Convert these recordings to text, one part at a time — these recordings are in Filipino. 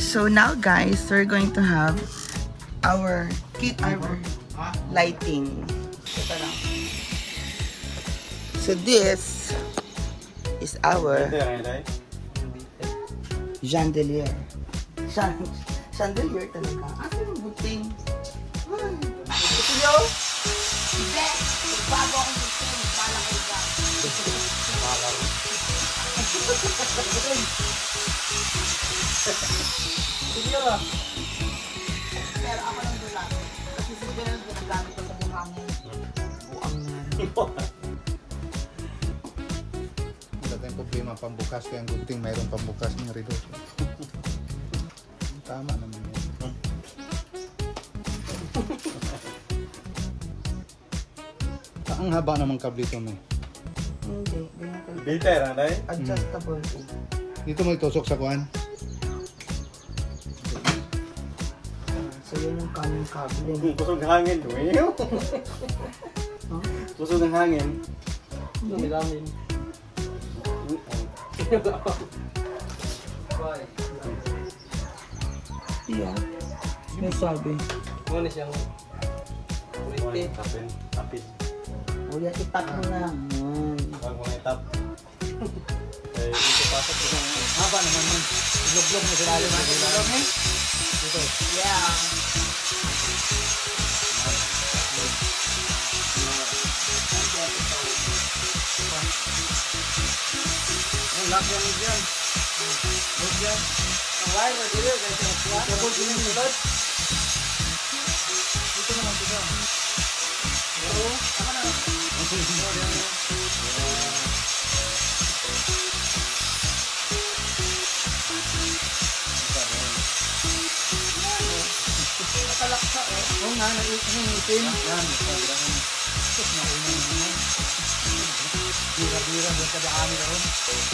So now guys, we're going to have our lighting. Ito lang. So this is our chandelier. Chandelier talaga. Ito yung buting. Ito yun. Hindi. Bago akong buting. Pala kayo ka. Pala rin. Sige ba? Pero ako lang doon lang. Kasi si Bel, ginagamit ko sa buhangin. Buang Wala tayong problema pambukas. Kaya ang gunting mayroong pambukas ng relo. Tama naman yun. Ang haba naman kable ito mo. Hindi. Bitter, anday? Adjustable. Dito mo itusok sa kuhan. So yun yung kaming kable. Kusog ng hangin. Kusog ng hangin. Dami-dami. Iya. Ano sabi? Ano siyang ulit Tapin. Uya, itap mo na. Huwag mong itap. Eh, dito pasok dito. Haba naman yun. Iloglog mo sila alim. Dito. Yeah. Ang laki yan dyan. Look dyan. ang wire na dito kasi Tapos yun yung ulat. Dito naman dito. oo ako na nakalaksa Oo nga, naiitin. Yan, tapos nauna naman. Bira-bira, doon ka daan nila ron.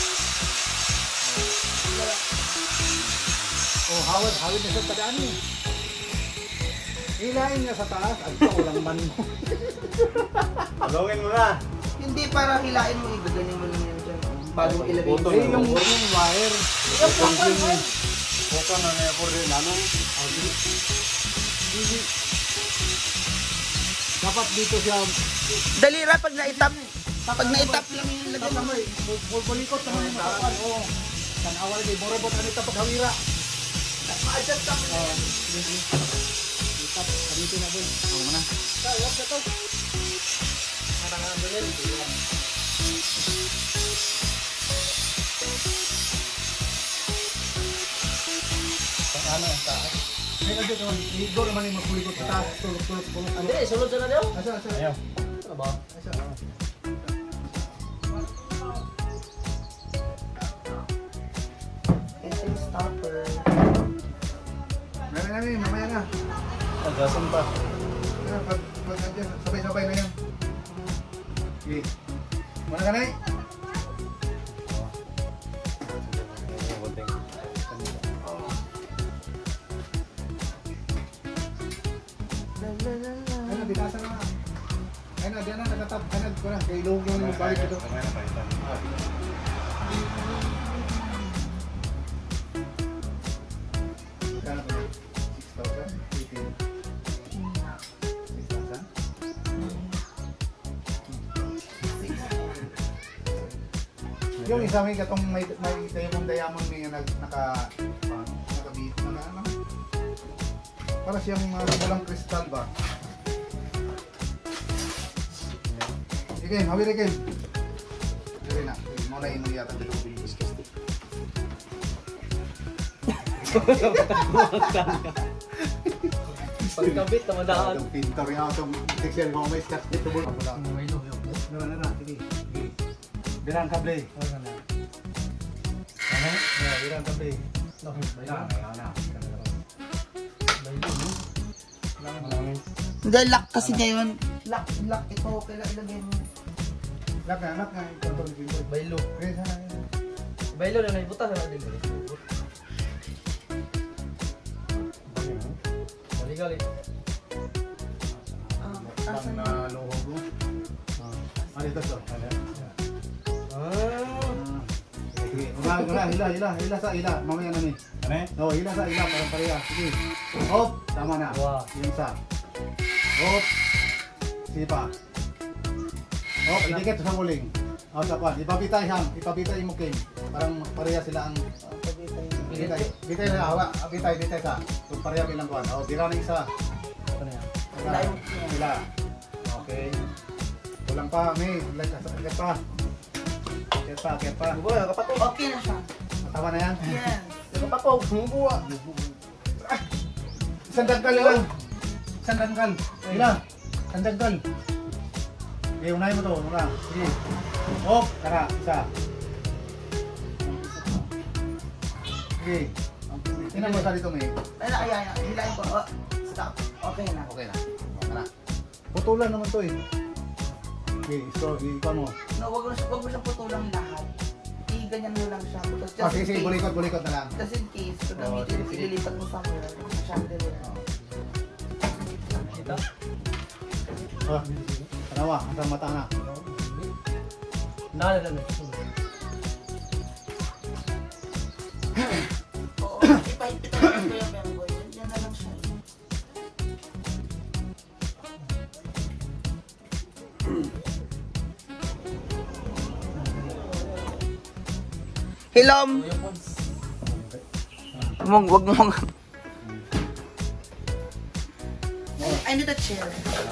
Oh, hawad na sa tadaan eh. Hilahin niya sa taas, at sa ulang man mo. Tulungin mo na. Hindi para hilain mo, ibaganin mo lang yan dyan. Bago mo ilagay Photo Eh, yung wire. Bukan na niya po rin. Anong? Dapat dito siya. Dalira pag naitap. Pag naitap lang yung lagay mo. Bulikot naman yung makakuan. Oo. Tanawal kay Borobot ano ito paghawira. Ma-adjust lang mo yan. Itap, dito na din. Oo na. tawag na to parang ano yun Ano ang taas? May kasi ito, ligo naman yung magbulikot sa taas. Tulog. hindi sunod sa na daw Asa. Ayaw. ano ba Asa. Ito yung stopper. Meron mamaya na. Agasan pa. Pag nandiyan, sabay-sabay na yan. Okay. Muna ka na eh. Ayun, bitasan na. Ayun na, diyan na, nakatap. Ayun na, kaya ilog yung balik ito. Magkano ba? 6,000? 6,000? Yung isa may katong may diamond may nakabit na ano. Para siyang walang kristal ba? Sige, hawiri kayo. Sige na, muna ino yata dito ko bilis kasi. pagkabit na madaan Itong pintor yung itong textile mo may scotch dito mo. Na, sige. Birang kable. Ano? Birang kable. Hindi, lock kasi ngayon. Lock ito. Kailan ilagay mo? Lock na. Ito yung pintor. baylo Okay, sana. baylo na naibutas na din gali Asa na na? lohog mo. Dito to. ah Sige, umaga Hila sa ila. Mamaya na ni. Ano eh? No, hila sa ila parang pareha. Sige. Hop, tama na. Wow. Yung isa. Hop. Sige pa. Hop, idikit sa muling. O, tapan. Ipabitay ham. Ipabitay mo king. Parang pareha sila ang... Bitay na hawa. Bitay sa. Kung pareha bilang kuhan. O, dira na isa. Ano yan? Hila. Okay. Kulang pa, may. Agad pa. Agad pa. Okay na siya. Tama na yan? Yes. Kapatog, humubuwa. Isang dangkal lang. Isang dangkal. Hila. Isang dangkal. Okay, unahin mo to. Una. Sige. Hop. Tara. Isa. Sige. Tingnan mo sa dito, may. Ayan. Hilahin ko. Oh, stop. Okay na. Okay na. Tara. Putulan naman to eh. Okay, so, ikaw mo. No, wag mo siyang putulang lahat. I-ganyan mo lang siya. Ah, sige, bulikot na lang. Just in case, kung Oo, gamitin, sige. ililipat mo somewhere. Chandelier. Ito? Ah, tanawa. Ang mata na. Nalala. Oo, ipahigpit ko yung member. Yan na lang siya. Hilom! Wag mong. I need a chair.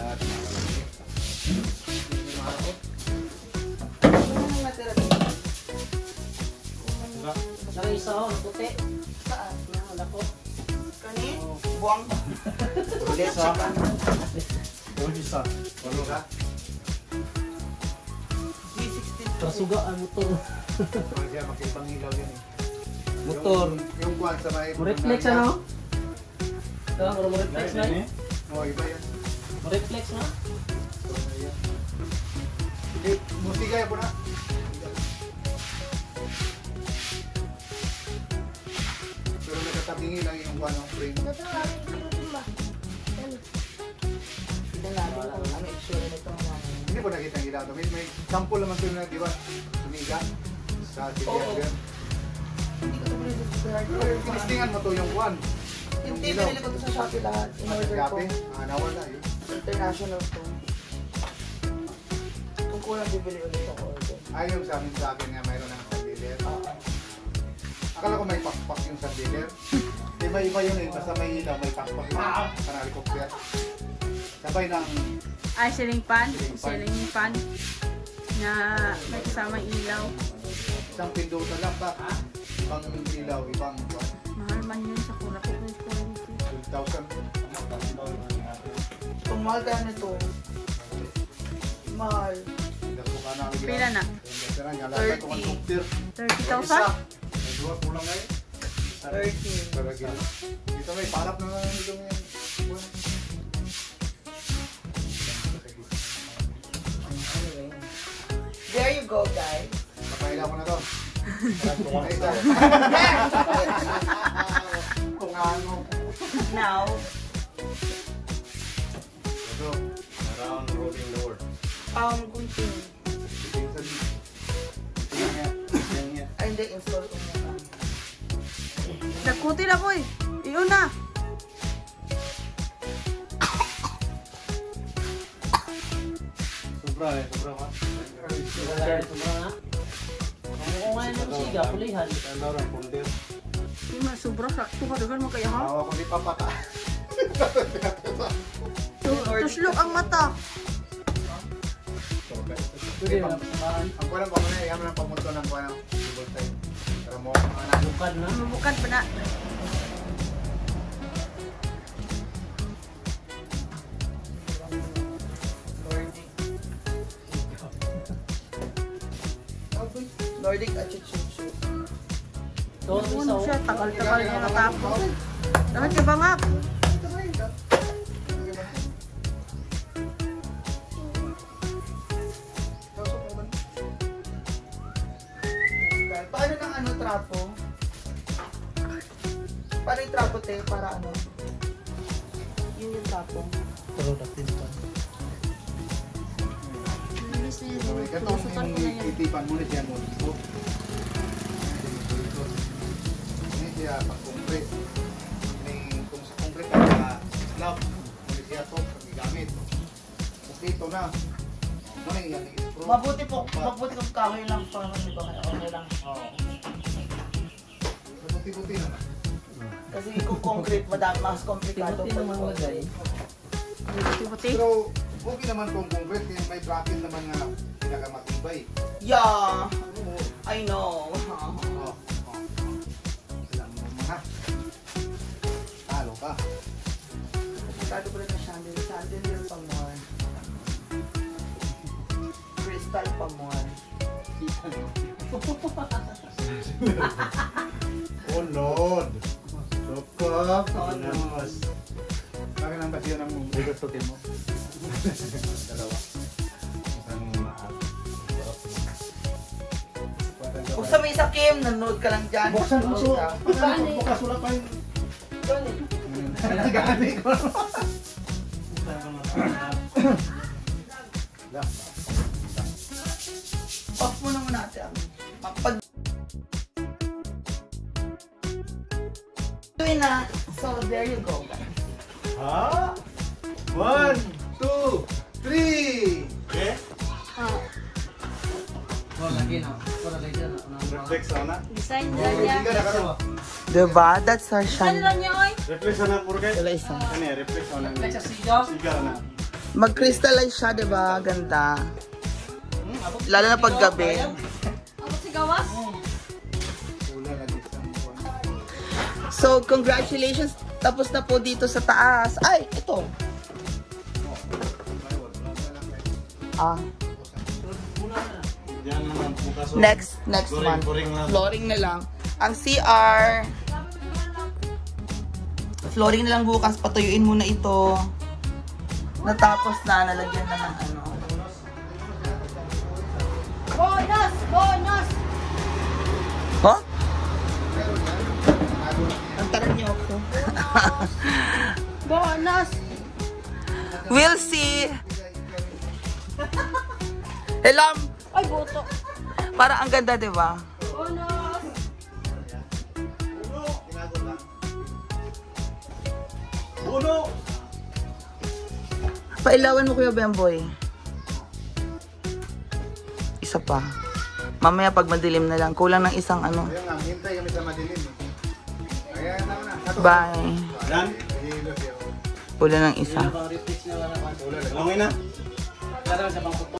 Ano natira dito? Saka isa ako, puti. Saan? Wala ko. Kani? Buwang. Ulit sa. Ulit sa. Walo ka? G16. Kasugaan mo to. Pag siya makipang ilaw yan eh. Motor. Yung kwan sa may... Mo-reflex ano? Ito, mo-reflex na eh. Oo, iba yan. Mo-reflex na? Hindi, musika yan po na. Pero nagkatabingi lang yung kwan ng frame. Hindi natin kung ano issue nito. Hindi po nakita ang ilaw. May sample naman ito na, di ba? Sumiga. Sa CDR. Hindi ko ito pinili. Tinistingan mo to yung kwan. Hindi, pinili ko ito sa Shopee lahat. In order ko. Gabi. Nawala yun. International to. Kung kulang bibili ulit ang order. Ayaw sa akin nga mayroon ng sandiler. Akala ko may pakpak yung sandiler. Iba-iba yun eh. Basta may ilaw, may pakpak yung parang helicopter. Sabay ng Ay, ceiling fan. Ceiling fan. Ceiling fan. Na may kasamang ilaw. isang pindutan lang pa. Ibang ilaw, ibang kwan. Mahal man yun sa kura ko. 12,000. Kung mahal kaya nito, mahal. Pila na? 30. 30,000? Dua pulang ngayon. 13. Dito may palap na ito ngayon. There you go, guys. Napahila ko na to. Kung ano. Now, Ito. Around rolling the world. kunting. Ay, hindi, install ko muna. Nagkuti na boy. Iyon na. Sobra eh, sobra ka. Sobra nga. Kung ngayon ng siga, pulihan. Ano rin, pundir. Hindi man sobra sa tukadugan mo kaya ha? Awa ko di papata. Tuslok ang mata. Pwede na samahan. Ang kulang pa muna, iyaman ang pamunto ng kulang. Double time. Para mo, anak. Bukad na. Mabukan pa na. Nordic achichuchu. Doon Ano isa siya, tagal-tagal niya natapos. Dapat ka bangap. Paano ng ano trapo? Paano yung trapo, te? Para ano? Yun yung trapo. Pero dating pa. Linis na yun. Katong Susutan ko na yan. itipan mo na dyan mo. siya pag-concrete. Kung sa concrete ka slab, hindi siya to pag-gamit. Okay, ito na. Ano yan? Mabuti kung kahoy lang pa naman, di ba? Okay lang. Oo. Buti-buti naman. Kasi kung concrete, mas komplikado. Tibuti naman lagay. Puti. Pero okay naman kung concrete, may bracket naman nga pinakamatibay. Yeah, I know. Oh. Alam mo naman ha. Talo ka. Komplikado ko rin na chandelier pa more. Crystal pa more. Oh Lord! Sokok! Oh, no. Bakit ang basiyo ng gustutin mo? Dalawa. Isang maat. Kung sa may sakim, nanood ka lang dyan. Buksan mo so. Gani. Bukas wala pa yun. Gani. Gani ko. Off mo naman natin. Pag doing na. So, there you go, guys. Ha? 1, 2, 3! Okay? Oh, lagi na. Para lagi na. Reflex sana. Design nila niya. Diba? That's our Design nila niya, oy. Reflex sana puro kay. Wala isa. Ano eh, reflex sana. Reflex sa sigaw. Sigar na. Mag-crystallize siya, diba? Ganda. Lalo na pag gabi. Ako si Gawas. Wala lagi sa buwan. So, congratulations. Tapos na po dito sa taas. Ay, ito. Ah, Diyan naman bukas. next Flooring, month. flooring lang. Flooring na lang. Ang CR. Flooring na lang bukas. Patuyuin muna ito. Natapos na. Nalagyan na ng ano. Bonus! Bonus! Huh? Antaran niyo ako. Bonus! We'll see. Hello. Ay, boto. Para ang ganda, di ba? Bonus! Uno! Pailawan mo, Kuya Bemboy. Isa pa. Mamaya pag madilim na lang. Kulang ng isang ano. Ayun nga, hintay kami sa madilim. Ayan na na. Bye. Dan? Kulang ng isa. Pang reflex na wala pa. Langin na. Kaya sa pang